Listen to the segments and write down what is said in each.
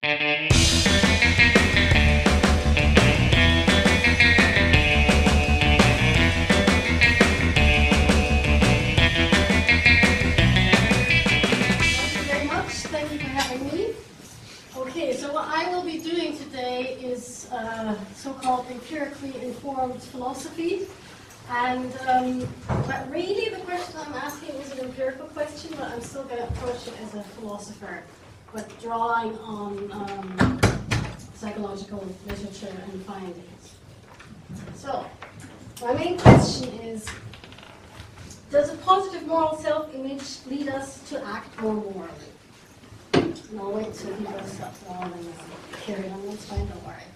very much. Thank you for having me. Okay, so what I will be doing today is so-called empirically informed philosophy. And but really the question I'm asking is an empirical question, but I'm still going to approach it as a philosopher, but drawing on psychological literature and findings. So, my main question is, does a positive moral self-image lead us to act more morally? And I'll wait till he goes up long and carry on. That's fine, don't worry.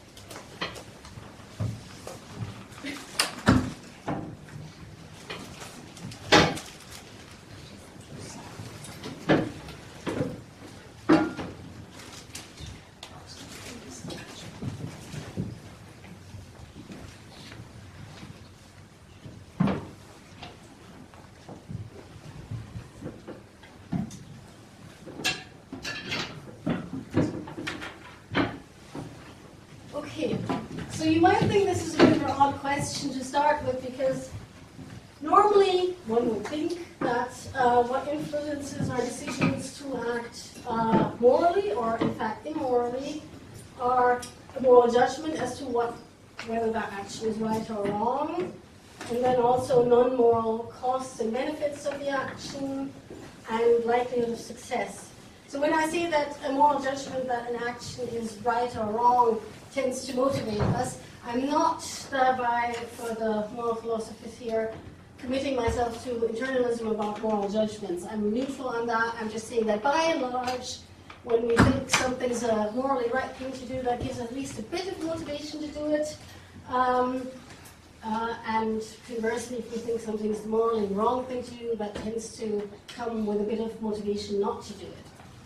So you might think this is a bit of an odd question to start with, because normally one would think that what influences our decisions to act morally, or in fact immorally, are a moral judgment as to whether that action is right or wrong, and then also non-moral costs and benefits of the action, and likelihood of success. So when I say that a moral judgment that an action is right or wrong tends to motivate us, I'm not thereby, for the moral philosophers here, committing myself to internalism about moral judgments. I'm neutral on that. I'm just saying that by and large, when we think something's a morally right thing to do, that gives at least a bit of motivation to do it. And conversely, if we think something's the morally wrong thing to do, that tends to come with a bit of motivation not to do it.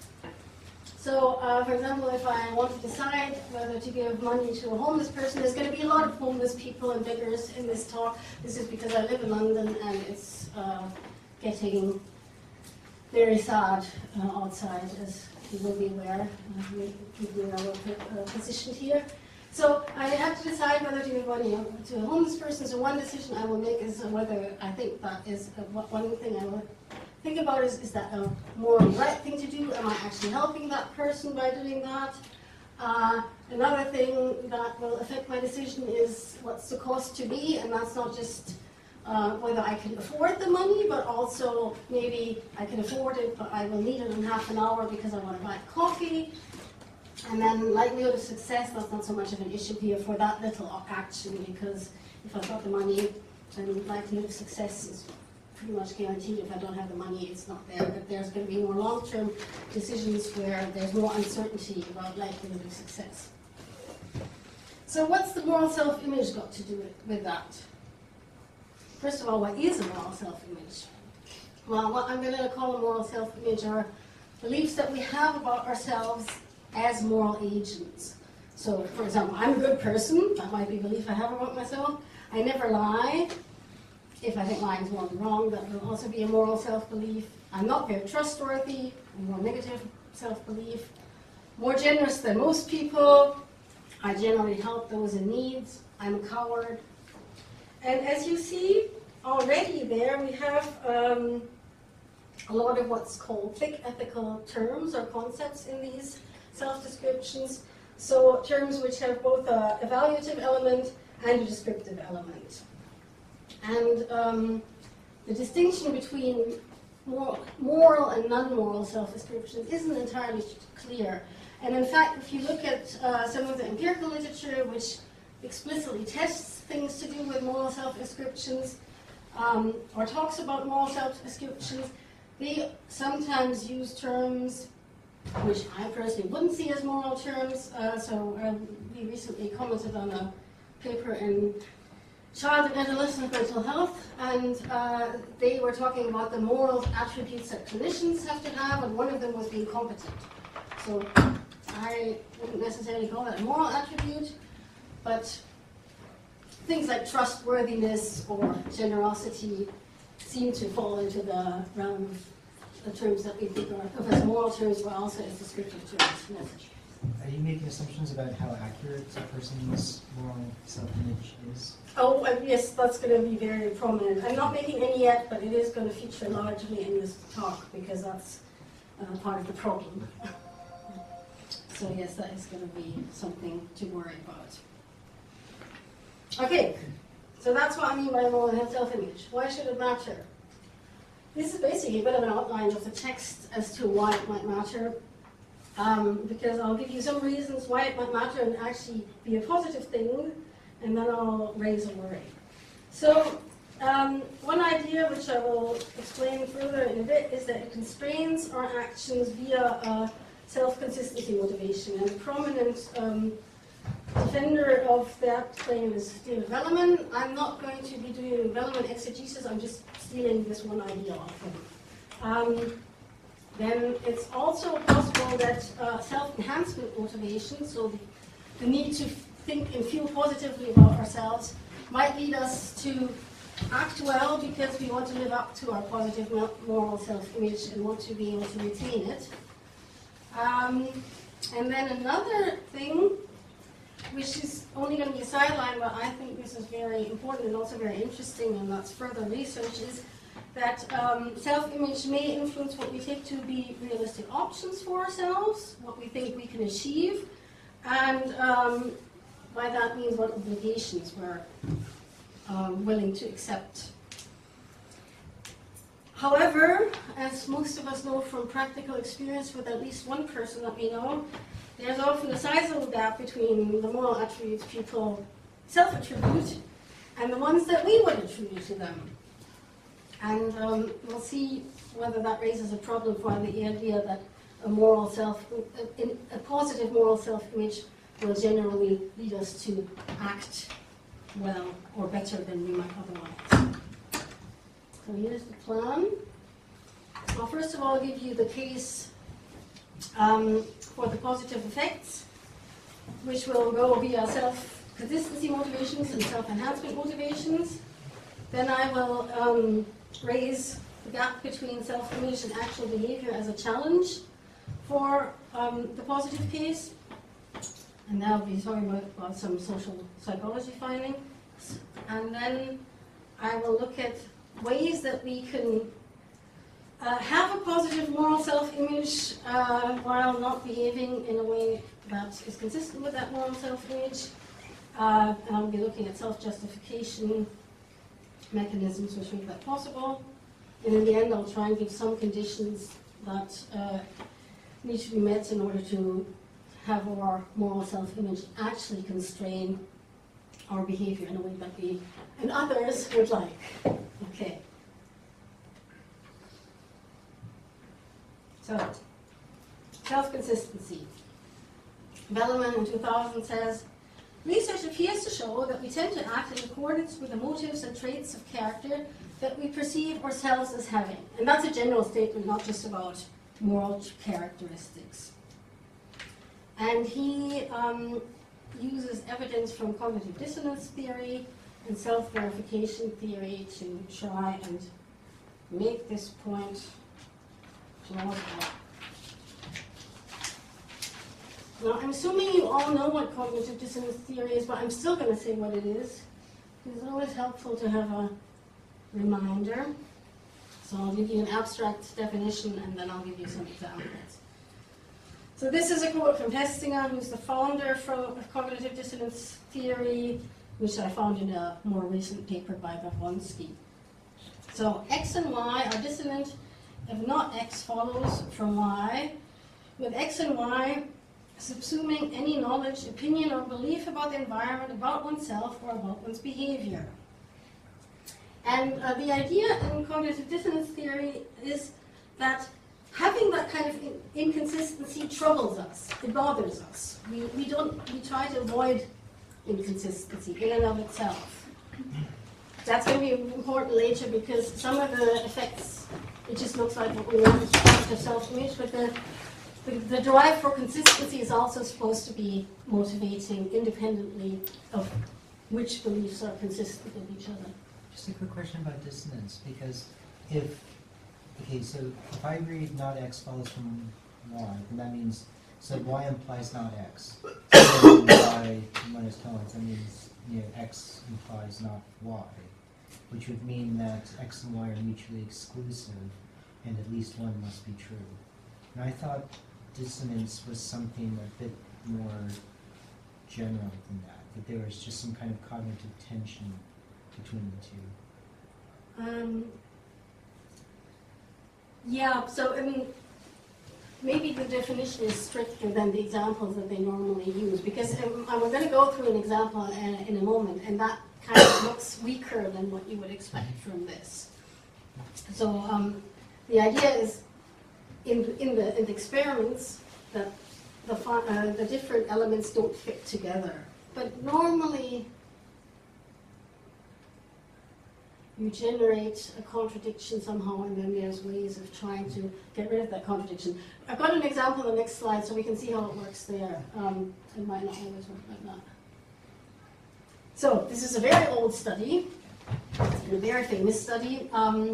So, for example, if I want to decide whether to give money to a homeless person, there's going to be a lot of homeless people and beggars in this talk. This is because I live in London and it's getting very sad outside, as you will be aware, people in our position here. So I have to decide whether to give money to a homeless person. So one decision I will make is whether I think that is one thing I will think about is that a morally right thing to do? Am I actually helping that person by doing that? Another thing that will affect my decision is what's the cost to me, and that's not just whether I can afford the money, but also maybe I can afford it, but I will need it in half an hour because I want to buy coffee. And then likelihood of success, that's not so much of an issue here for that little action, because if I've got the money, then likelihood of success is pretty much guaranteed. If I don't have the money, it's not there. But there's going to be more long-term decisions where there's more uncertainty about likelihood of success. So what's the moral self-image got to do with that? First of all, what is a moral self-image? Well, what I'm going to call a moral self-image are beliefs that we have about ourselves as moral agents. So, for example, I'm a good person. That might be a belief I have about myself. I never lie. If I think lying is morally wrong, that will also be a moral self-belief. I'm not very trustworthy, a more negative self-belief. More generous than most people. I generally help those in need. I'm a coward. And as you see already there, we have a lot of what's called thick ethical terms or concepts in these self-descriptions. So terms which have both a evaluative element and a descriptive element. And the distinction between moral and non-moral self-descriptions isn't entirely clear. And in fact, if you look at some of the empirical literature which explicitly tests things to do with moral self-descriptions, or talks about moral self-descriptions, they sometimes use terms which I personally wouldn't see as moral terms. We recently commented on a paper in Child and Adolescent Mental Health, and they were talking about the moral attributes that clinicians have to have, and one of them was being competent. So I wouldn't necessarily call that a moral attribute, but things like trustworthiness or generosity seem to fall into the realm of the terms that we think of as moral terms, but also as descriptive terms. Are you making assumptions about how accurate a person's moral self-image is? Oh, yes, that's going to be very prominent. I'm not making any yet, but it is going to feature largely in this talk because that's part of the problem. So yes, that is going to be something to worry about. Okay, so that's what I mean by moral self-image. Why should it matter? This is basically a bit of an outline of the text as to why it might matter. Because I'll give you some reasons why it might matter and actually be a positive thing, and then I'll raise a worry. So, one idea which I will explain further in a bit is that it constrains our actions via a self-consistency motivation. And a prominent defender of that claim is David Velleman. I'm not going to be doing Velleman exegesis, I'm just stealing this one idea off him. Then it's also possible that self-enhancement motivation, so the need to think and feel positively about ourselves, might lead us to act well because we want to live up to our positive moral self-image and want to be able to retain it. And then another thing, which is only going to be a sideline, but I think this is very important and also very interesting, and that's further research, is that self-image may influence what we take to be realistic options for ourselves, what we think we can achieve, and by that means what obligations we're willing to accept. However, as most of us know from practical experience with at least one person that we know, there's often a sizable gap between the moral attributes people self-attribute and the ones that we would attribute to them. And we'll see whether that raises a problem for the idea that a positive moral self-image will generally lead us to act well or better than we might otherwise. So here's the plan. Well, first of all, I'll give you the case for the positive effects, which will go via self-consistency motivations and self-enhancement motivations. Then I will raise the gap between self-image and actual behavior as a challenge for the positive case. And then I'll be talking about some social psychology findings. And then I will look at ways that we can have a positive moral self-image while not behaving in a way that is consistent with that moral self-image. And I'll be looking at self-justification mechanisms which make that possible. And in the end, I'll try and give some conditions that need to be met in order to have our moral self-image actually constrain our behavior in a way that we and others would like. Okay. So, self-consistency. Velleman in 2000 says, research appears to show that we tend to act in accordance with the motives and traits of character that we perceive ourselves as having. And that's a general statement, not just about moral characteristics. And he uses evidence from cognitive dissonance theory and self-verification theory to try and make this point plausible. Now, I'm assuming you all know what cognitive dissonance theory is, but I'm still going to say what it is. It's always helpful to have a reminder. So I'll give you an abstract definition, and then I'll give you some examples. So this is a quote from Hestinger, who's the founder of cognitive dissonance theory, which I found in a more recent paper by Gawronski. So X and Y are dissonant if not X follows from Y, with X and Y subsuming any knowledge, opinion, or belief about the environment, about oneself, or about one's behavior. And the idea in cognitive dissonance theory is that having that kind of inconsistency troubles us. It bothers us. We try to avoid inconsistency in and of itself. That's going to be important later because some of the effects, it just looks like what we want is positive self-image, but the drive for consistency is also supposed to be motivating independently of which beliefs are consistent with each other. Just a quick question about dissonance, because if I read not X follows from Y, then that means So y implies not x. So by minus tolerance, that means x implies not y, which would mean that x and y are mutually exclusive, and at least one must be true. And I thought dissonance was something a bit more general than that there was just some kind of cognitive tension between the two. Yeah, so I mean, maybe the definition is stricter than the examples that they normally use, because we're going to go through an example in a moment, and that kind of looks weaker than what you would expect from this. So the idea is, in the experiments, that the different elements don't fit together. But normally, you generate a contradiction somehow, and then there's ways of trying to get rid of that contradiction. I've got an example on the next slide, so we can see how it works there. It might not always work like that. So this is a very old study, a very famous study,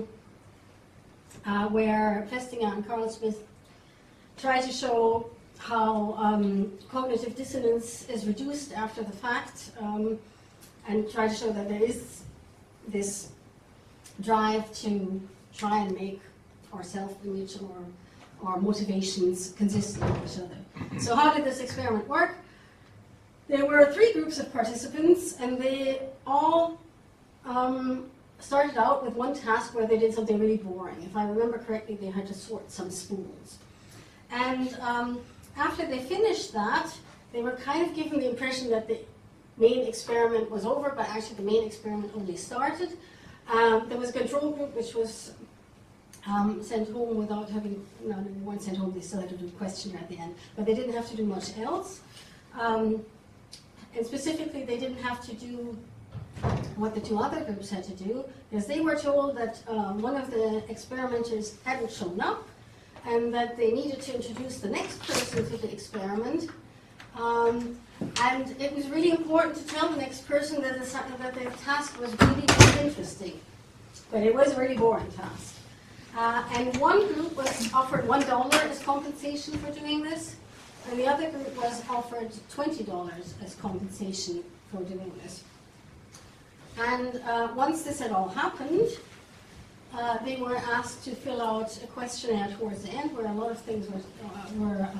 where Festinger and Carl Smith try to show how cognitive dissonance is reduced after the fact, and try to show that there is this drive to try and make our self-image or our motivations consistent with each other. So how did this experiment work? There were 3 groups of participants, and they all started out with one task where they did something really boring. If I remember correctly, they had to sort some spools. And after they finished that, they were kind of given the impression that the main experiment was over, but actually the main experiment only started. There was a control group which was sent home without having, no, they weren't sent home, they still had to do a questionnaire at the end, but they didn't have to do much else. And specifically, they didn't have to do what the 2 other groups had to do, because they were told that one of the experimenters hadn't shown up, and that they needed to introduce the next person to the experiment. And it was really important to tell the next person that the task was really interesting, but it was a really boring task. And one group was offered $1 as compensation for doing this, and the other group was offered $20 as compensation for doing this. And once this had all happened, they were asked to fill out a questionnaire towards the end, where a lot of things were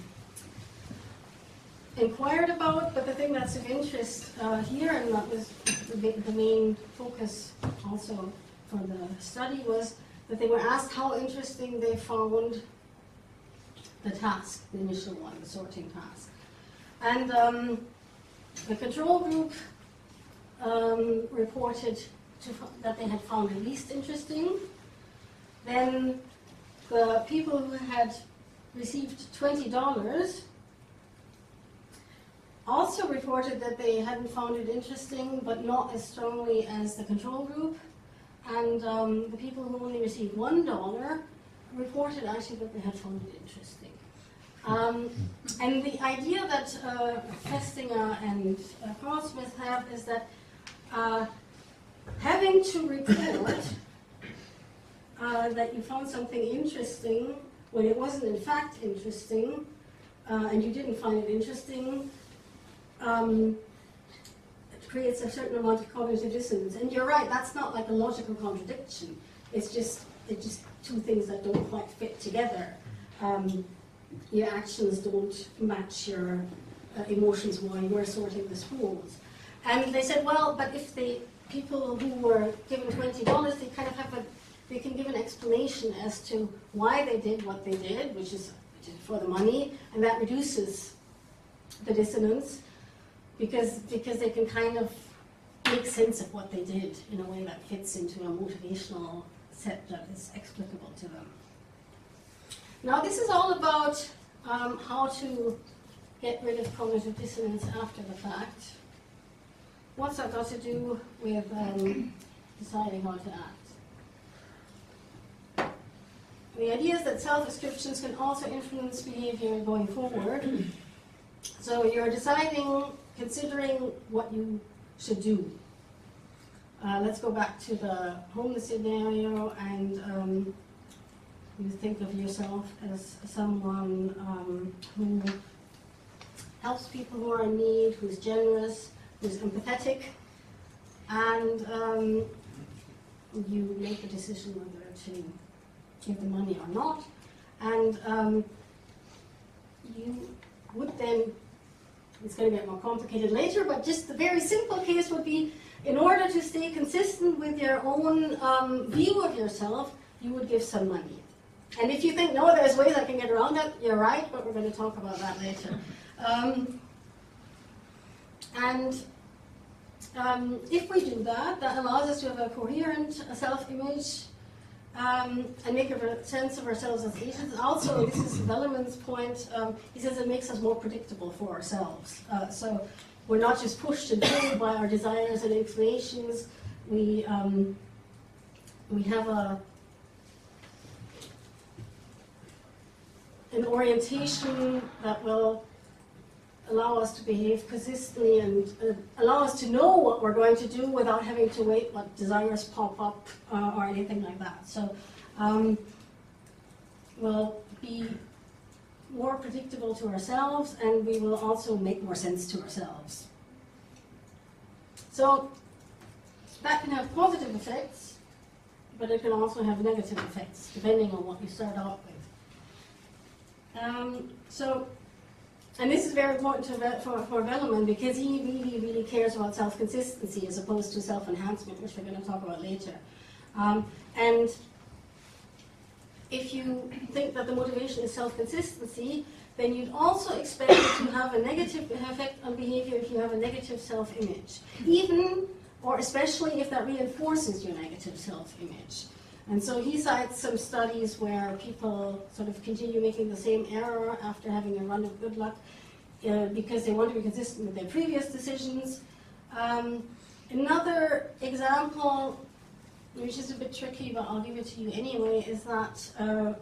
inquired about. But the thing that's of interest here, and that was the main focus also for the study, was that they were asked how interesting they found the task, the initial one, the sorting task. And the control group reported that they had found it least interesting. Then the people who had received $20 also reported that they hadn't found it interesting, but not as strongly as the control group. And the people who only received $1 reported actually that they had found it interesting. And the idea that Festinger and Carl Smith have is that having to report that you found something interesting when it wasn't in fact interesting, and you didn't find it interesting, it creates a certain amount of cognitive dissonance. And you're right, that's not like a logical contradiction. It's just 2 things that don't quite fit together. Your actions don't match your emotions while you were sorting the spools. And they said, well, but if the people who were given $20, they kind of have they can give an explanation as to why they did what they did, which is for the money, and that reduces the dissonance, because they can kind of make sense of what they did in a way that fits into a motivational set that is explicable to them. Now, this is all about how to get rid of cognitive dissonance after the fact. What's that got to do with deciding how to act? The idea is that self-descriptions can also influence behavior going forward. So you're deciding, considering what you should do. Let's go back to the homeless scenario, and you think of yourself as someone who helps people who are in need, who's generous, who's empathetic, and you make a decision whether to give the money or not. And you would then, it's going to get more complicated later, but just the very simple case would be, in order to stay consistent with your own view of yourself, you would give some money. And if you think, no, there's ways I can get around that, you're right, but we're going to talk about that later. If we do that, that allows us to have a coherent self-image and make a sense of ourselves as agents. Also, this is Velleman's point, he says it makes us more predictable for ourselves. So we're not just pushed and pulled by our desires and inclinations. We have an orientation that will allow us to behave consistently and allow us to know what we're going to do without having to wait what desires pop up or anything like that. So we'll be more predictable to ourselves, and we will also make more sense to ourselves. So that can have positive effects, but it can also have negative effects, depending on what you start out with. And this is very important for Velleman, because he really cares about self-consistency as opposed to self-enhancement, which we're going to talk about later. And if you think that the motivation is self-consistency, then you'd also expect it to have a negative effect on behavior if you have a negative self-image, even or especially if that reinforces your negative self-image. And so he cites some studies where people sort of continue making the same error after having a run of good luck because they want to be consistent with their previous decisions. Another example, which is a bit tricky, but I'll give it to you anyway, is that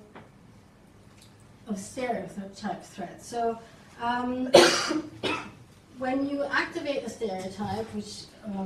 of stereotype threat. So when you activate a stereotype, which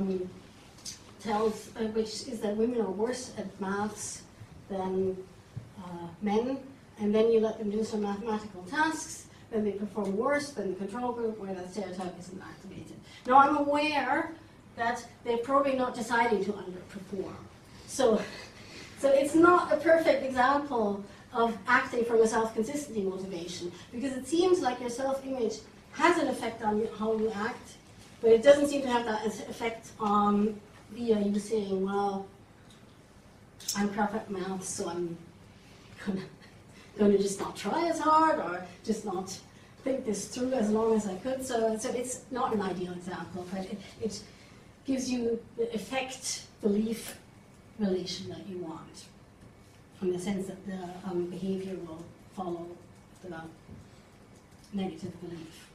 which is that women are worse at maths than men, and then you let them do some mathematical tasks, then they perform worse than the control group where that stereotype isn't activated. Now I'm aware that they're probably not deciding to underperform. So it's not a perfect example of acting from a self-consistency motivation, because it seems like your self-image has an effect on how you act, but it doesn't seem to have that effect on via you saying, well, I'm crap at maths, so I'm going to just not try as hard, or just not think this through as long as I could. So it's not an ideal example, but it gives you the effect, belief relation that you want, in the sense that the behavior will follow the negative belief.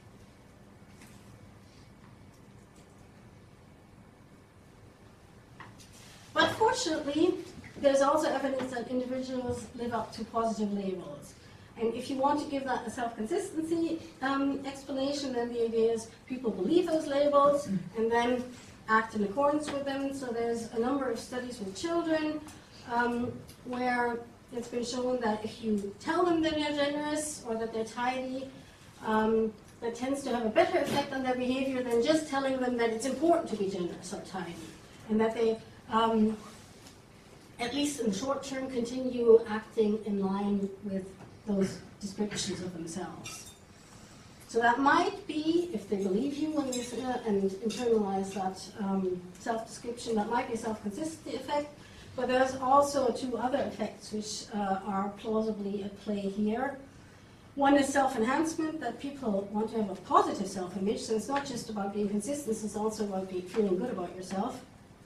But fortunately, there's also evidence that individuals live up to positive labels. And if you want to give that a self-consistency explanation, then the idea is people believe those labels and then act in accordance with them. So there's a number of studies with children where it's been shown that if you tell them that they're generous or that they're tidy, that tends to have a better effect on their behavior than just telling them that it's important to be generous or tidy. And that they at least in the short term, continue acting in line with those descriptions of themselves. So that might be, if they believe you and internalize that self-description, that might be a self-consistency effect, but there's also two other effects which are plausibly at play here. One is self-enhancement, that people want to have a positive self-image, so it's not just about being consistent, it's also about feeling good about yourself.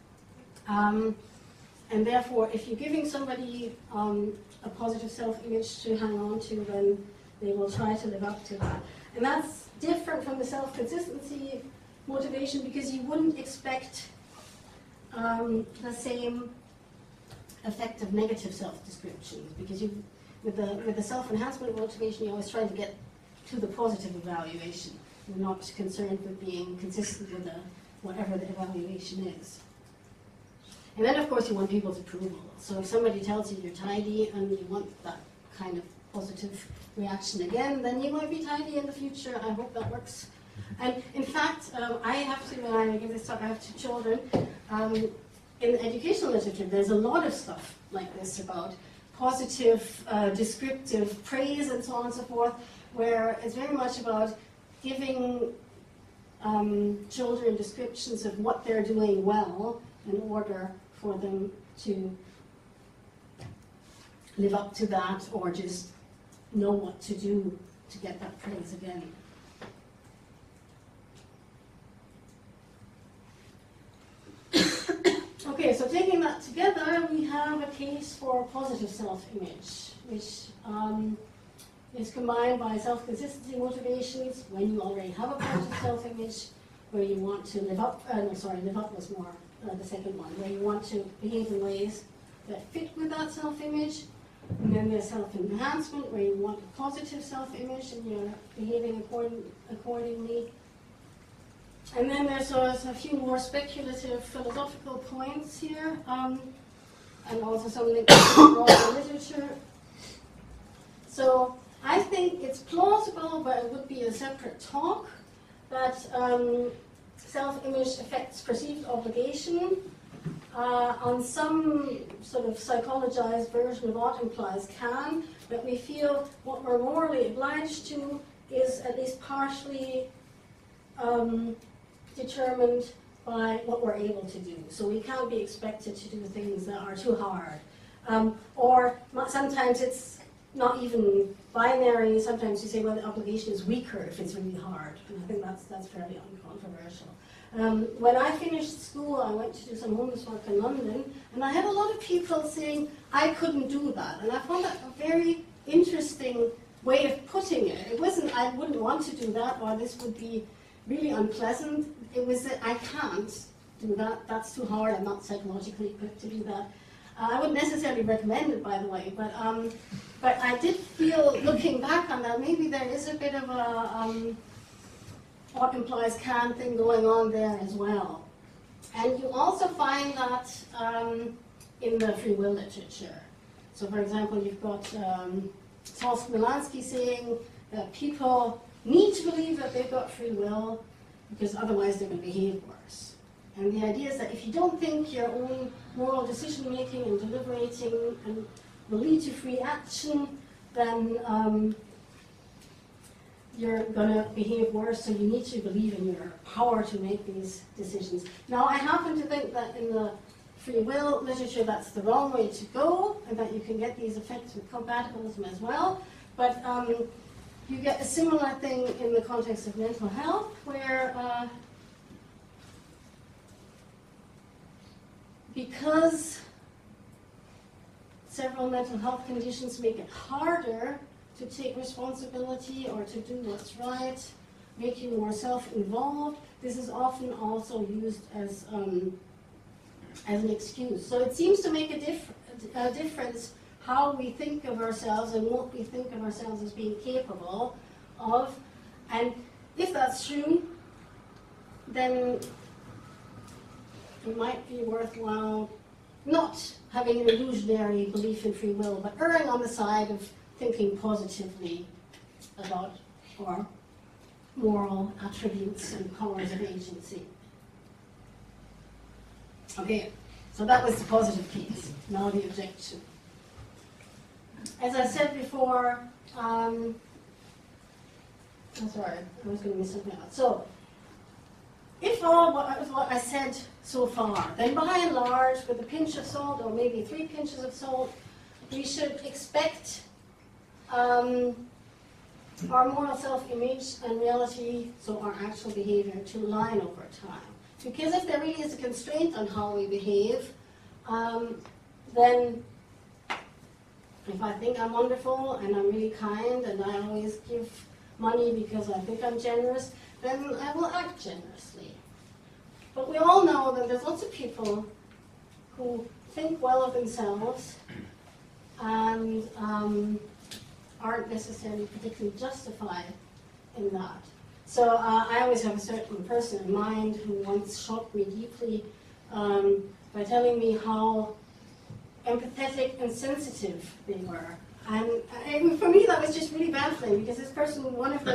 And therefore, if you're giving somebody a positive self-image to hang on to, then they will try to live up to that. And that's different from the self-consistency motivation, because you wouldn't expect the same effect of negative self-descriptions, because with the self-enhancement motivation, you're always trying to get to the positive evaluation. You're not concerned with being consistent with whatever the evaluation is. And then, of course, you want people's approval. So if somebody tells you you're tidy and you want that kind of positive reaction again, then you might be tidy in the future. I hope that works. And in fact, I have to, when I give this talk, I have 2 children. In educational literature, there's a lot of stuff like this about positive, descriptive praise and so on and so forth, where it's very much about giving children descriptions of what they're doing well in order for them to live up to that or just know what to do to get that praise again. Okay, so taking that together, we have a case for positive self-image, which is combined by self-consistency motivations when you already have a positive self-image, where you want to live up, live up was more the second one, where you want to behave in ways that fit with that self-image. And then there's self-enhancement, where you want a positive self-image and you're behaving accordingly. And then there's a few more speculative philosophical points here, and also some links to broader literature. So I think it's plausible, but it would be a separate talk, that self-image affects perceived obligation. On some sort of psychologized version of what implies can, that we feel what we're morally obliged to is at least partially determined by what we're able to do. So we can't be expected to do things that are too hard. Or sometimes it's not even binary. Sometimes you say, well, the obligation is weaker if it's really hard. And I think that's fairly uncontroversial. When I finished school, I went to do some homeless work in London, and I had a lot of people saying I couldn't do that. And I found that a very interesting way of putting it. It wasn't, I wouldn't want to do that, or this would be really unpleasant. It was that I can't do that. That's too hard. I'm not psychologically equipped to do that. I wouldn't necessarily recommend it, by the way, but I did feel, looking back on that, maybe there is a bit of a what implies can thing going on there as well. And you also find that in the free will literature. So, for example, you've got Saul Smilansky saying that people need to believe that they've got free will because otherwise they're going to behave worse. And the idea is that if you don't think your own moral decision-making and deliberating and will lead to free action, then you're going to behave worse, so you need to believe in your power to make these decisions. Now, I happen to think that in the free will literature, that's the wrong way to go, and that you can get these effects with compatibilism as well. But you get a similar thing in the context of mental health, where because several mental health conditions make it harder to take responsibility or to do what's right, make you more self-involved, this is often also used as an excuse. So it seems to make a difference how we think of ourselves and what we think of ourselves as being capable of. And if that's true, then it might be worthwhile not having an illusionary belief in free will, but erring on the side of thinking positively about our moral attributes and powers of agency. Okay, so that was the positive case. Now the objection. As I said before, I'm sorry, I was going to miss something out. So, if all what I said so far, then by and large, with a pinch of salt, or maybe 3 pinches of salt, we should expect our moral self-image and reality, so our actual behavior, to align over time. Because if there really is a constraint on how we behave, then if I think I'm wonderful and I'm really kind and I always give money because I think I'm generous, then I will act generously. But we all know that there's lots of people who think well of themselves and aren't necessarily particularly justified in that. So I always have a certain person in mind who once shocked me deeply by telling me how empathetic and sensitive they were, And for me, that was just really baffling because this person, one of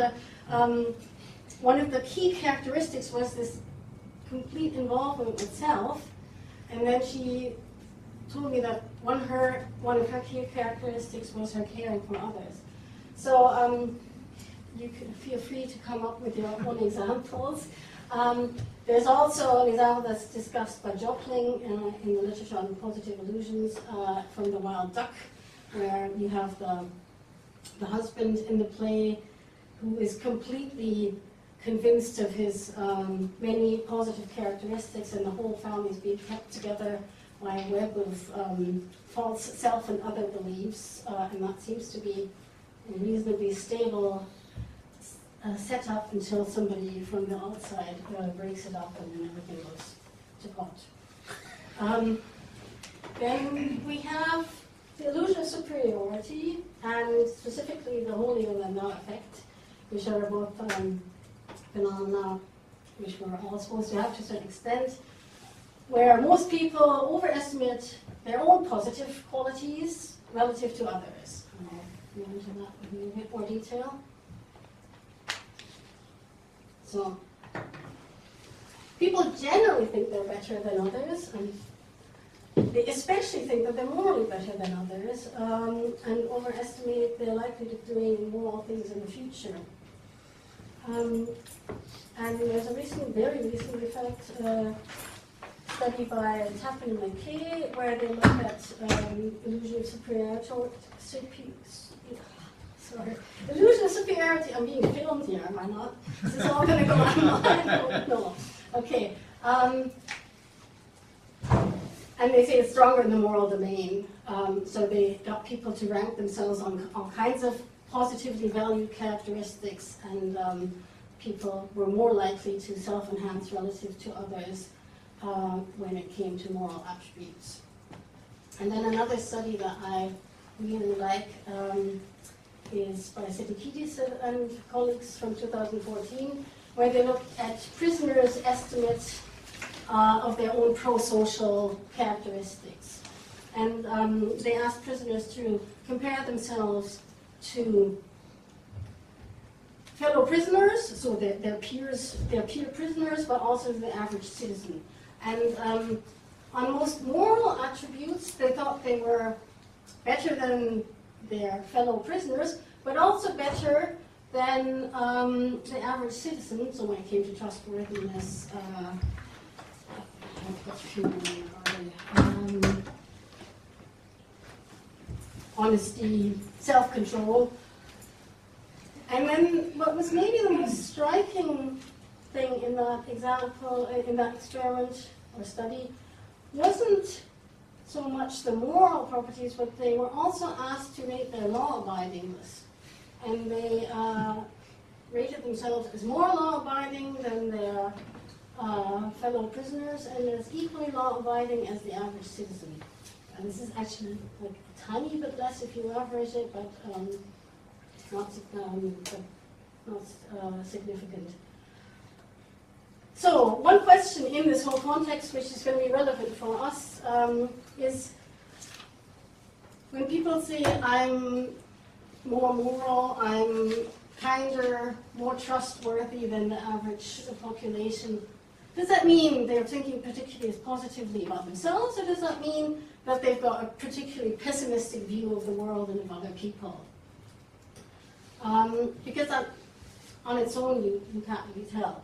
the key characteristics was this complete involvement with self, and then she told me that one of her key characteristics was her caring for others. So you can feel free to come up with your own examples. There's also an example that's discussed by Jopling in the literature on positive illusions from The Wild Duck, where you have the husband in the play who is completely convinced of his many positive characteristics, and the whole family is being kept together by a web of false self and other beliefs, and that seems to be a reasonably stable setup until somebody from the outside breaks it up and then everything goes to pot. Then we have the illusion of superiority, and specifically the holy and now effect, which are both phenomena which we're all supposed to have to a certain extent, where most people overestimate their own positive qualities relative to others. I'll go into that in a bit more detail. So, people generally think they're better than others, and they especially think that they're morally better than others, and overestimate their likelihood of doing moral things in the future. And there's a very recent effect study by Tappan and McKay, where they look at illusion of superiority. Illusion of superiority. I'm being filmed here, am I not? Is this all going to go online? No. Okay. And they say it's stronger in the moral domain. So they got people to rank themselves on all kinds of positively valued characteristics, and people were more likely to self-enhance relative to others when it came to moral attributes. And then another study that I really like is by Sitikidis and colleagues from 2014, where they looked at prisoners' estimates of their own pro-social characteristics. And they asked prisoners to compare themselves to fellow prisoners, so their peer prisoners, but also the average citizen. And on most moral attributes, they thought they were better than their fellow prisoners, but also better than the average citizen. So when it came to trustworthiness, honesty, self-control. And then what was maybe the most striking thing in that example, in that experiment or study, wasn't so much the moral properties, but they were also asked to rate their law-abidingness. And they rated themselves as more law-abiding than their fellow prisoners, and as equally law-abiding as the average citizen. And this is actually like a tiny bit less if you average it, but not significant. So one question in this whole context, which is going to be relevant for us, is when people say I'm more moral, I'm kinder, more trustworthy than the average population, does that mean they're thinking particularly positively about themselves, or does that mean that they've got a particularly pessimistic view of the world and of other people? Because that, on its own, you can't really tell.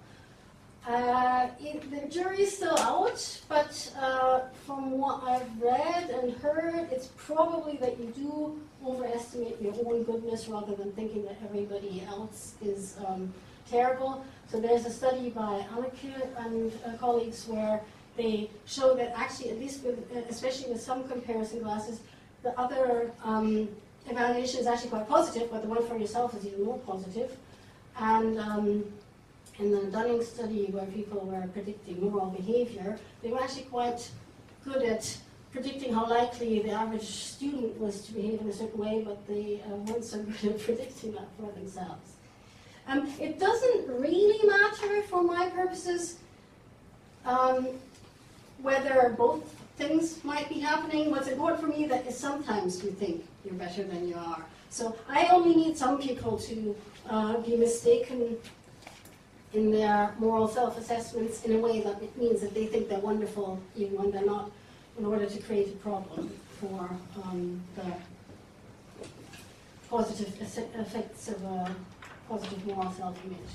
The jury's still out, but from what I've read and heard, it's probably that you do overestimate your own goodness rather than thinking that everybody else is terrible. So there's a study by Anneke and colleagues where they show that actually, at least with, especially with some comparison glasses, the other evaluation is actually quite positive, but the one for yourself is even more positive. And in the Dunning study, where people were predicting moral behavior, they were actually quite good at predicting how likely the average student was to behave in a certain way, but they weren't so good at predicting that for themselves. It doesn't really matter, for my purposes, whether both things might be happening. What's important for me that is sometimes you think you're better than you are. So I only need some people to be mistaken in their moral self-assessments in a way that it means that they think they're wonderful even when they're not, in order to create a problem for the positive effects of a positive moral self-image.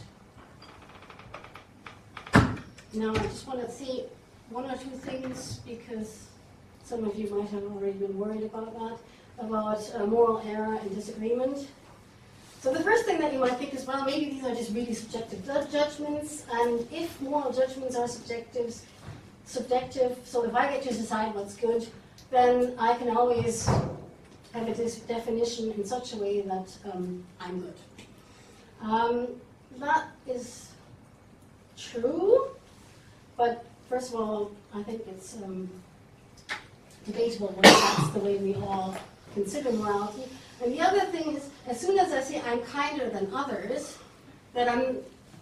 Now I just want to see one or two things, because some of you might have already been worried about that, about moral error and disagreement. So the first thing that you might think is, well, maybe these are just really subjective judgments, and if moral judgments are subjective, so if I get to decide what's good, then I can always have a definition in such a way that I'm good. That is true, but first of all, I think it's debatable whether that's the way we all consider morality. And the other thing is, as soon as I say I'm kinder than others, that I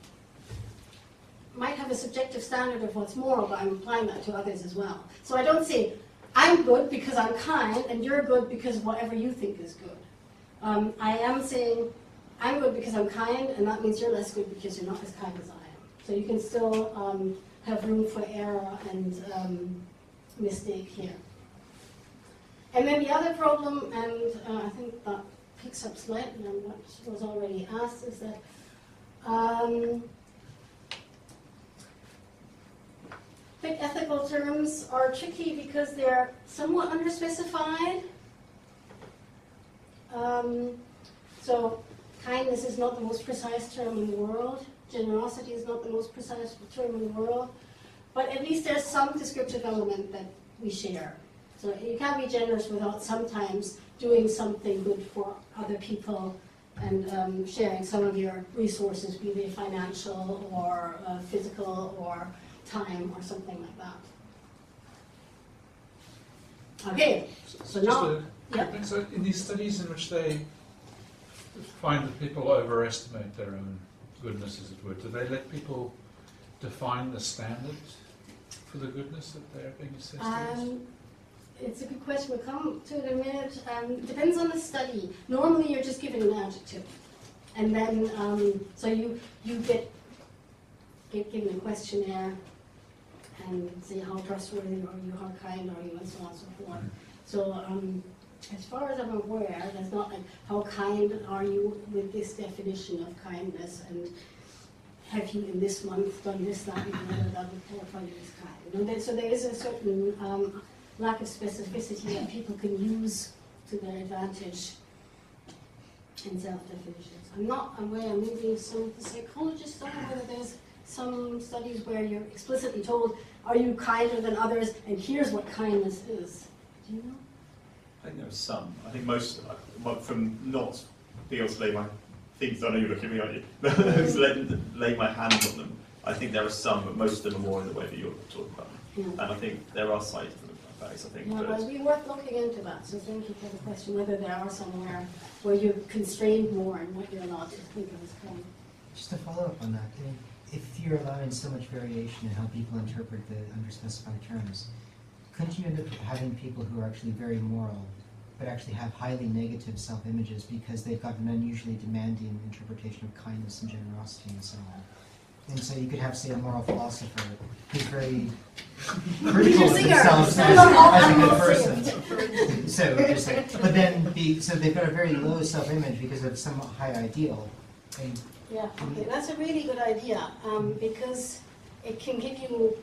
might have a subjective standard of what's moral, but I'm applying that to others as well. So I don't say, I'm good because I'm kind, and you're good because of whatever you think is good. I am saying, I'm good because I'm kind, and that means you're less good because you're not as kind as I am. So you can still have room for error and mistake here. And then the other problem, and I think that picks up slightly on what was already asked, is that big ethical terms are tricky because they're somewhat underspecified. So kindness is not the most precise term in the world. Generosity is not the most precise term in the world. But at least there's some descriptive element that we share. So you can't be generous without sometimes doing something good for other people and sharing some of your resources, be they financial or physical or time or something like that. Okay, so now... Yeah. So in these studies in which they find that people overestimate their own goodness, as it were, do they let people define the standard for the goodness that they're being assessed as? It's a good question. We'll come to it in a minute. Depends on the study. Normally, you're just given an adjective, and then so you get given a questionnaire and say how trustworthy are you, how kind are you, and so on and so forth. So as far as I'm aware, there's not like how kind are you with this definition of kindness, and have you in this month done this, that, and the other that would qualify you as kind. You know, so there is a certain lack of specificity that people can use to their advantage in self-definitions. I'm not aware, maybe some of the psychologists don't know whether there's some studies where you're explicitly told, are you kinder than others, and here's what kindness is. Do you know? I think there are some. I think most, from not being able to lay my things, I know you're looking at me, aren't you? So lay my hands on them. I think there are some, but most of them are more in the way that you're talking about. Yeah. And I think there are sides to the facts, I think. Yeah, but well, we worth looking into that, so thank you for the question, whether there are somewhere where you're constrained more and what you're allowed to think of as kind. Just to follow up on that, if you're allowing so much variation in how people interpret the underspecified terms, couldn't you end up having people who are actually very moral, but actually have highly negative self-images because they've got an unusually demanding interpretation of kindness and generosity and so on? And so you could have, say, a moral philosopher who's very critical of themselves as a good person. So, just like, but then, so they've got a very low self-image because of some high ideal. And, yeah, okay, that's a really good idea, because it can give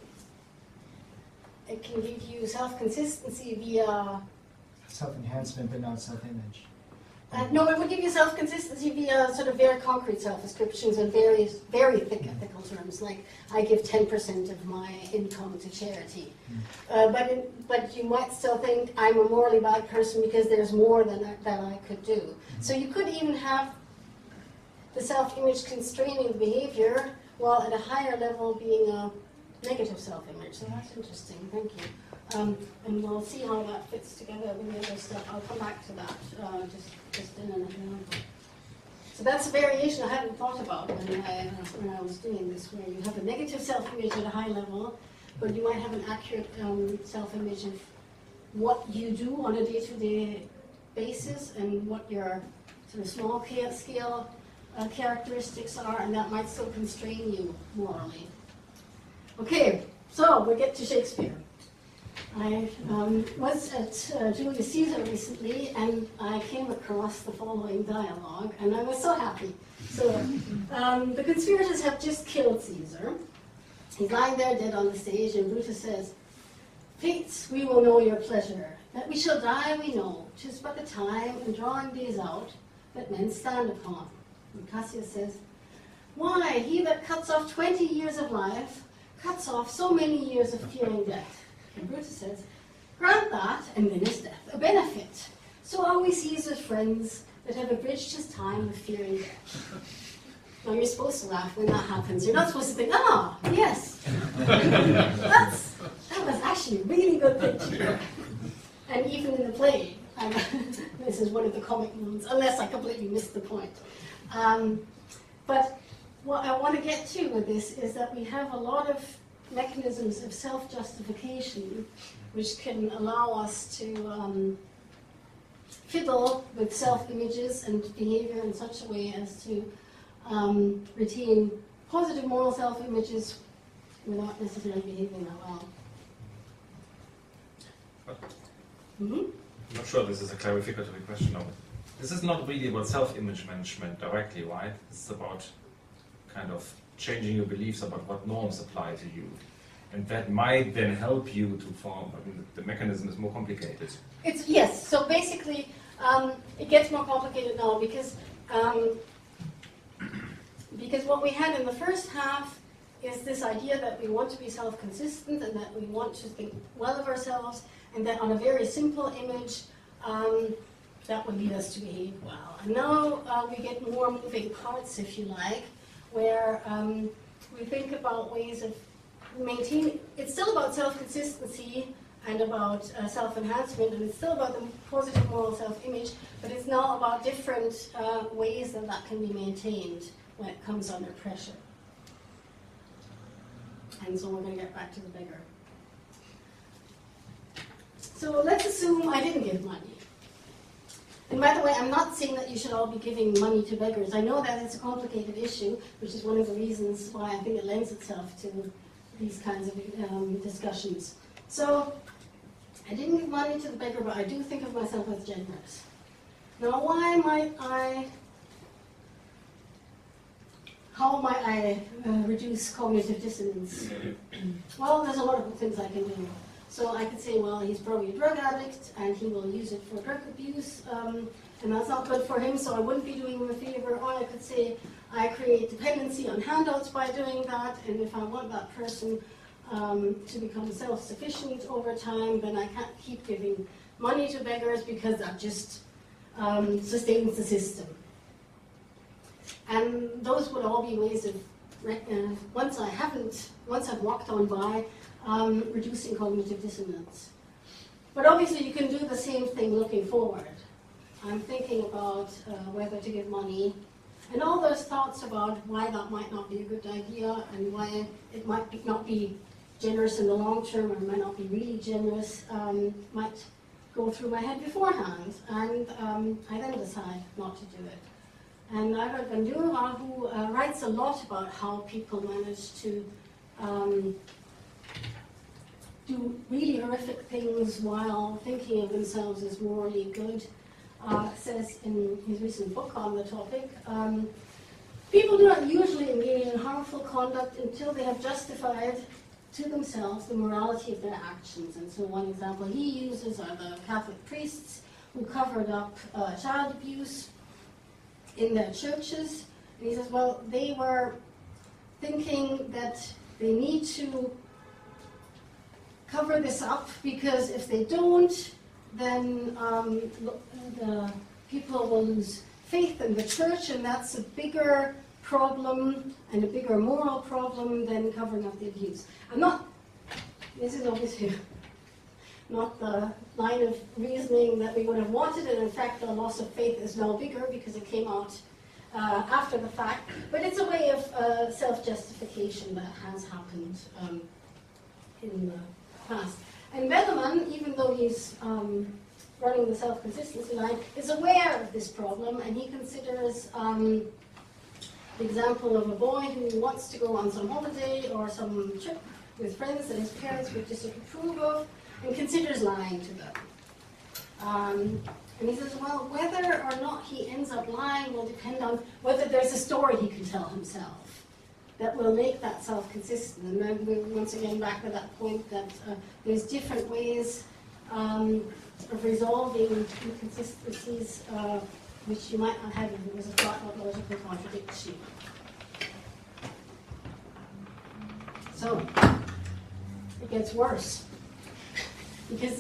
you self-consistency via self-enhancement, but not self-image. No, it would give you self-consistency via sort of very concrete self-descriptions and very thick ethical terms, like I give 10% of my income to charity. But you might still think I'm a morally bad person because there's more than I could do. So you could even have the self-image constraining behavior while at a higher level being a negative self-image. So that's interesting, thank you. And we'll see how that fits together with the other stuff. I'll come back to that just in an example. So that's a variation I hadn't thought about when I was doing this, where you have a negative self-image at a high level, but you might have an accurate self-image what you do on a day-to-day basis and what your sort of small scale characteristics are, and that might still constrain you morally. Okay, so we get to Shakespeare. I was at Julius Caesar recently, and I came across the following dialogue, and I was so happy. So the conspirators have just killed Caesar. He's lying there dead on the stage, and Brutus says, "Fates, we will know your pleasure. That we shall die we know. 'Tis but the time and drawing days out that men stand upon." And Cassius says, "Why, he that cuts off 20 years of life cuts off so many years of fearing death." And Brutus says, "Grant that, and then is death a benefit. So are we Caesar's friends that have abridged his time with fearing death." Now you're supposed to laugh when that happens. You're not supposed to think, "Ah, yes." That was actually a really good picture. And even in the play, this is one of the comic ones, unless I completely missed the point. But what I want to get to with this is that we have a lot of mechanisms of self-justification which can allow us to fiddle with self-images and behavior in such a way as to retain positive moral self-images without necessarily behaving that well. I'm not sure this is a clarificatory question. No. This is not really about self-image management directly, right? It's about kind of changing your beliefs about what norms apply to you. And that might then help you to form, I mean, the mechanism is more complicated. Yes, so basically it gets more complicated now because what we had in the first half is this idea that we want to be self-consistent and that we want to think well of ourselves, and that on a very simple image that would lead us to behave well. And now we get more moving parts, if you like, where we think about ways of maintaining. It's still about self-consistency and about self-enhancement, and it's still about the positive moral self-image, but it's now about different ways that can be maintained when it comes under pressure. And so we're going to get back to the beggar. So let's assume I didn't give money. And by the way, I'm not saying that you should all be giving money to beggars. I know that it's a complicated issue, which is one of the reasons why I think it lends itself to these kinds of discussions. So I didn't give money to the beggar, but I do think of myself as generous. Now, how might I reduce cognitive dissonance? Well, there's a lot of things I can do. So I could say, well, he's probably a drug addict, and he will use it for drug abuse, and that's not good for him, so I wouldn't be doing him a favor. Or I could say, I create dependency on handouts by doing that, and if I want that person to become self-sufficient over time, then I can't keep giving money to beggars because that just sustains the system. And those would all be ways of, once I've walked on by, reducing cognitive dissonance. But obviously you can do the same thing looking forward. I'm thinking about whether to give money, and all those thoughts about why that might not be a good idea and why it might not be generous in the long term or might not be really generous might go through my head beforehand, and I then decide not to do it. And Albert Bandura, who writes a lot about how people manage to do really horrific things while thinking of themselves as morally good, says in his recent book on the topic, people do not usually engage in harmful conduct until they have justified to themselves the morality of their actions. And so one example he uses are the Catholic priests who covered up child abuse in their churches. And he says, well, they were thinking that they need to cover this up because if they don't, then the people will lose faith in the church, and that's a bigger problem and a bigger moral problem than covering up the abuse. This is obviously not the line of reasoning that we would have wanted, and in fact the loss of faith is now bigger because it came out after the fact, but it's a way of self-justification that has happened in the past. And Bellman, even though he's running the self-consistency line, is aware of this problem, and he considers the example of a boy who wants to go on some holiday or some trip with friends that his parents would disapprove of, and considers lying to them. And he says, well, whether or not he ends up lying will depend on whether there's a story he can tell himself that will make that self-consistent. And then we're once again back to that point that there's different ways of resolving inconsistencies which you might not have if it was a thought-logical contradiction. So, it gets worse. Because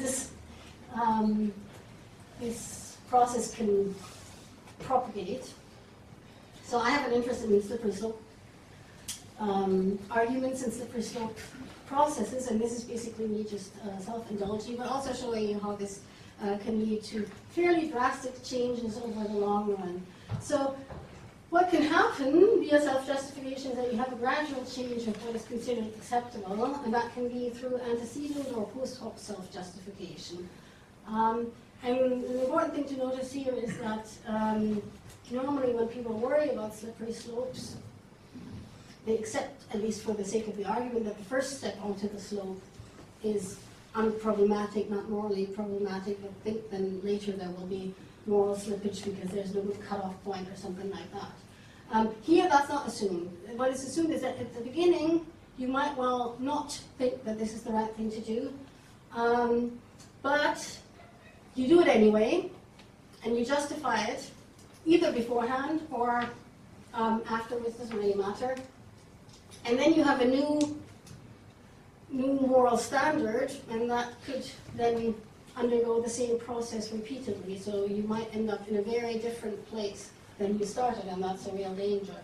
this process can propagate. So I have an interest in slippery slope arguments and slippery slope processes, and this is basically me just self-indulging, but also showing you how this can lead to fairly drastic changes over the long run. So what can happen via self-justification is that you have a gradual change of what is considered acceptable, and that can be through antecedent or post-hoc self-justification. And the important thing to notice here is that normally when people worry about slippery slopes, they accept, at least for the sake of the argument, that the first step onto the slope is unproblematic, not morally problematic, but think then later there will be moral slippage because there's no good cutoff point or something like that. Here that's not assumed. What is assumed is that at the beginning you might well not think that this is the right thing to do, but you do it anyway, and you justify it either beforehand or afterwards, doesn't really matter. And then you have a new moral standard, and that could then undergo the same process repeatedly. So you might end up in a very different place than you started, and that's a real danger.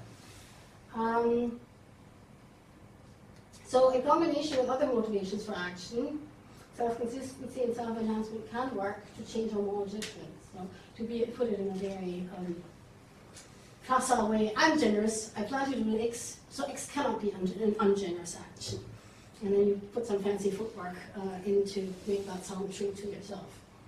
So in combination with other motivations for action, self-consistency and self-enhancement can work to change our moral judgment. So to put it in a very facile way, I'm generous, I plan to do X, so X cannot be an ungenerous action. And then you put some fancy footwork in to make that sound true to yourself.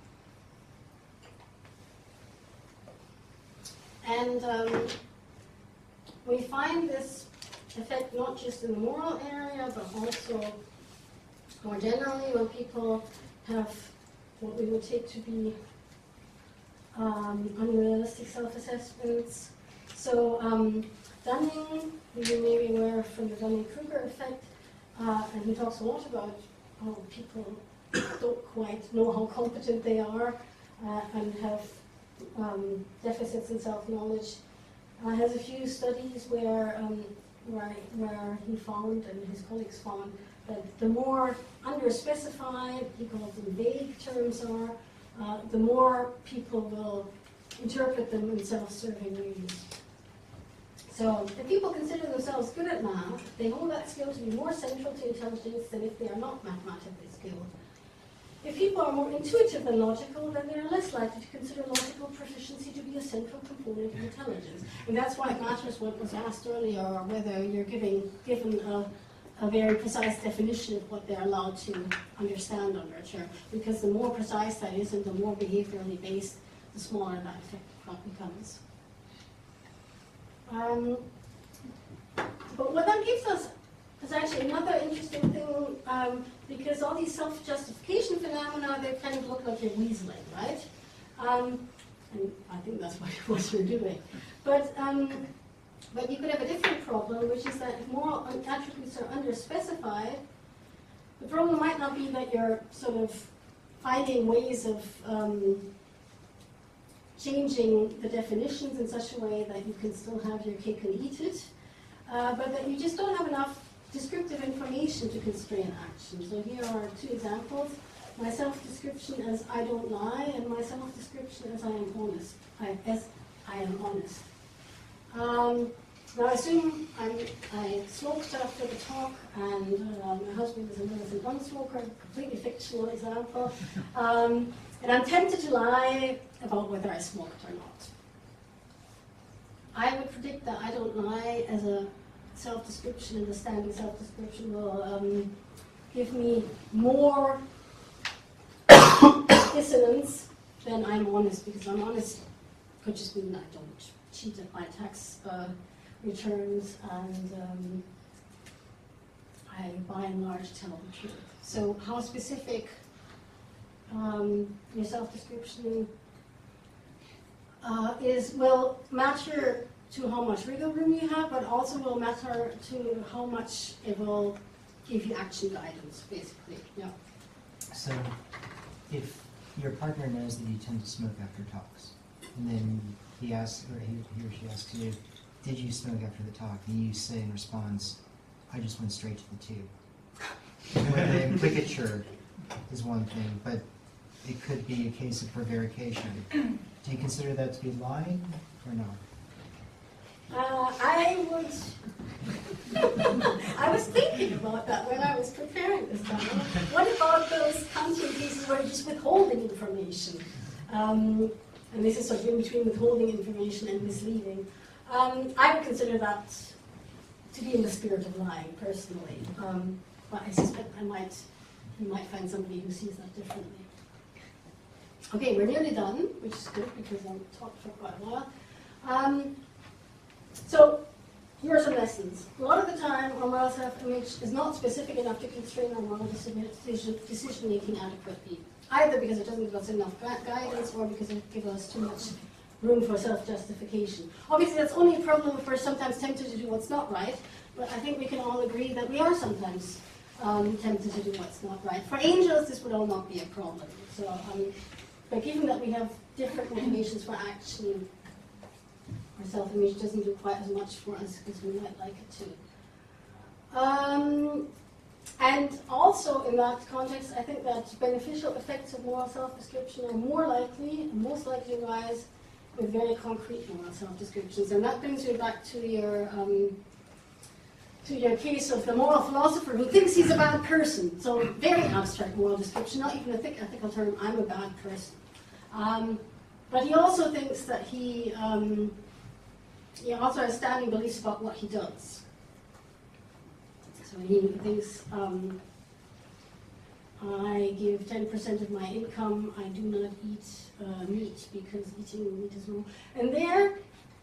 And we find this effect not just in the moral area, but also more generally when people have what we would take to be unrealistic self-assessments. So Dunning, you may be aware from the Dunning-Kruger effect, and he talks a lot about how people don't quite know how competent they are and have deficits in self-knowledge. Has a few studies where he found and his colleagues found that the more underspecified, he calls them vague terms are, the more people will interpret them in self-serving ways. So if people consider themselves good at math, they hold that skill to be more central to intelligence than if they are not mathematically skilled. If people are more intuitive than logical, then they are less likely to consider logical proficiency to be a central component of intelligence. And that's why it matters what was asked earlier, or whether you're given a very precise definition of what they're allowed to understand under a term. Because the more precise that is and the more behaviorally based, the smaller that effect becomes. But what that gives us is actually another interesting thing, because all these self-justification phenomena, they kind of look like you're weaseling, right? And I think that's what you're doing. But you could have a different problem, which is that if moral attributes are underspecified, the problem might not be that you're sort of finding ways of changing the definitions in such a way that you can still have your cake and eat it, but that you just don't have enough descriptive information to constrain action. So here are two examples. My self-description as I don't lie, and my self-description as I am honest. I am honest. Now I assume I smoked after the talk, and my husband is a militant non-smoker, completely fictional example. And I'm tempted to lie about whether I smoked or not. I would predict that I don't lie as a self-description, and the standing self-description will give me more dissonance, then I'm honest, because I'm honest could just mean I don't cheat at my tax returns, and I, by and large, tell the truth. So how specific your self-description will matter to how much wiggle room you have, but also will matter to how much it will give you action guidance, basically. Yeah. So, if your partner knows that you tend to smoke after talks, and then he asks, or he or she asks you, "Did you smoke after the talk?" and you say in response, "I just went straight to the tube." Well, the implicature is one thing, but it could be a case of prevarication. Do you consider that to be lying or not? I was thinking about that when I was preparing this time. What about those Kantian cases where you're just withholding information? And this is sort of in between withholding information and misleading. I would consider that to be in the spirit of lying, personally. But I suspect you might find somebody who sees that differently. Okay, we're nearly done, which is good because I've talked for quite a while. So, here are some lessons. A lot of the time, our moral self-image is not specific enough to constrain our moral decision-making adequately, either because it doesn't give us enough guidance or because it gives us too much room for self-justification. Obviously, that's only a problem if we're sometimes tempted to do what's not right, but I think we can all agree that we are sometimes tempted to do what's not right. For angels, this would all not be a problem. So, but given that we have different motivations for action, our self-image doesn't do quite as much for us as we might like it to. And also in that context, I think that beneficial effects of moral self-description are most likely to arise with very concrete moral self-descriptions. And that brings you back to your case of the moral philosopher who thinks he's a bad person. So very abstract moral description, not even a thick ethical term, I'm a bad person. But he also thinks that he also has standing beliefs about what he does. So he thinks, I give 10% of my income, I do not eat meat because eating meat is wrong. And they're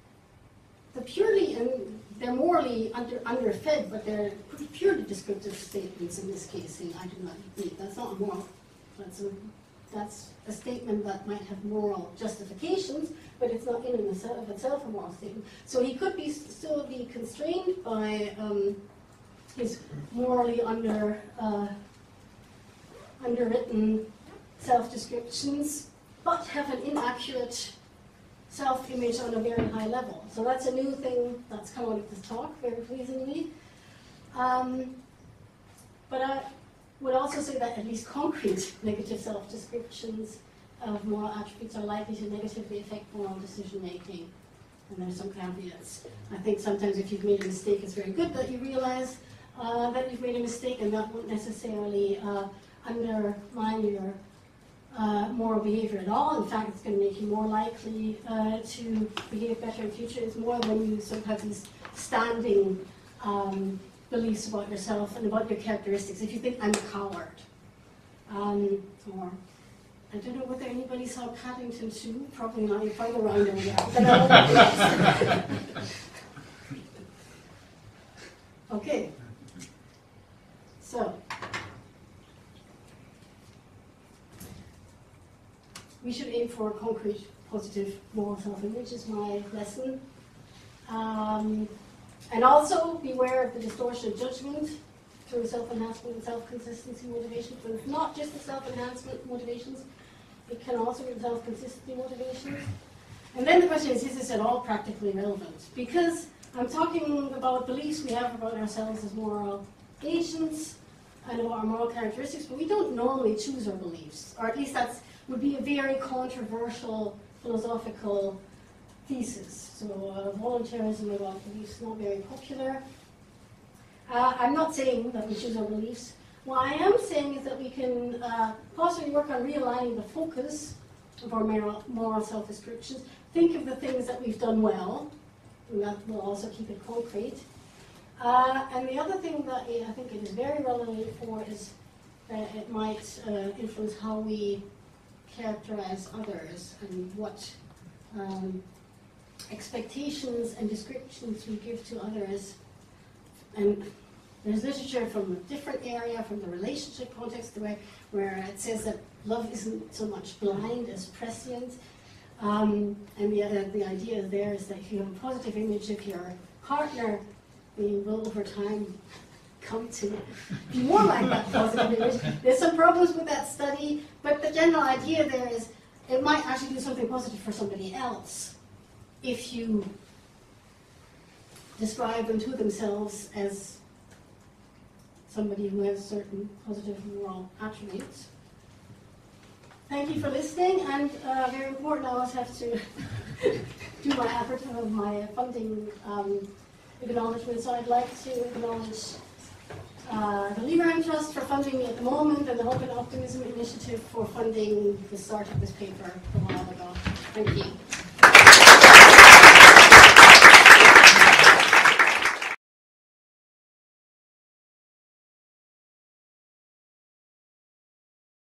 morally underfed, but they're purely descriptive statements in this case, saying I do not eat meat. That's not moral. That's a statement that might have moral justifications, but it's not in and of itself a moral statement. So he could still be constrained by his morally underwritten self-descriptions, but have an inaccurate self-image on a very high level. So that's a new thing that's come out of this talk, very pleasingly. But I would also say that at least concrete negative self-descriptions of moral attributes are likely to negatively affect moral decision-making. And there's some caveats. I think sometimes if you've made a mistake, it's very good that you realize that you've made a mistake, and that won't necessarily undermine your moral behavior at all. In fact, it's going to make you more likely to behave better in future. It's more when you sort of have these standing beliefs about yourself and about your characteristics. If you think, I'm a coward, or I don't know whether anybody saw Paddington 2, probably not, you find around over there. Okay, so we should aim for concrete, positive moral self-image is my lesson. And also beware of the distortion of judgment through self-enhancement and self-consistency motivation. So it's not just the self-enhancement motivations, it can also be self-consistency motivations. And then the question is this at all practically relevant? Because I'm talking about beliefs we have about ourselves as moral agents and about our moral characteristics, but we don't normally choose our beliefs, or at least that would be a very controversial philosophical thesis. So voluntarism about beliefs not very popular. I'm not saying that we choose our beliefs. What I am saying is that we can possibly work on realigning the focus of our moral self-descriptions. Think of the things that we've done well, and that will also keep it concrete. And the other thing that I think it is very relevant for is that it might influence how we characterize others and what expectations and descriptions we give to others. And there's literature from a different area, from the relationship context, where it says that love isn't so much blind as prescient. And the idea there is that if you have a positive image of your partner, you will over time come to be more like that positive image. There's some problems with that study, but the general idea there is it might actually do something positive for somebody else if you describe them to themselves as somebody who has certain positive moral attributes. Thank you for listening, and very important, I always have to do my advertisement of my funding acknowledgement. So I'd like to acknowledge the Lieberman Trust for funding me at the moment, and the Hope and Optimism Initiative for funding the start of this paper a while ago. Thank you.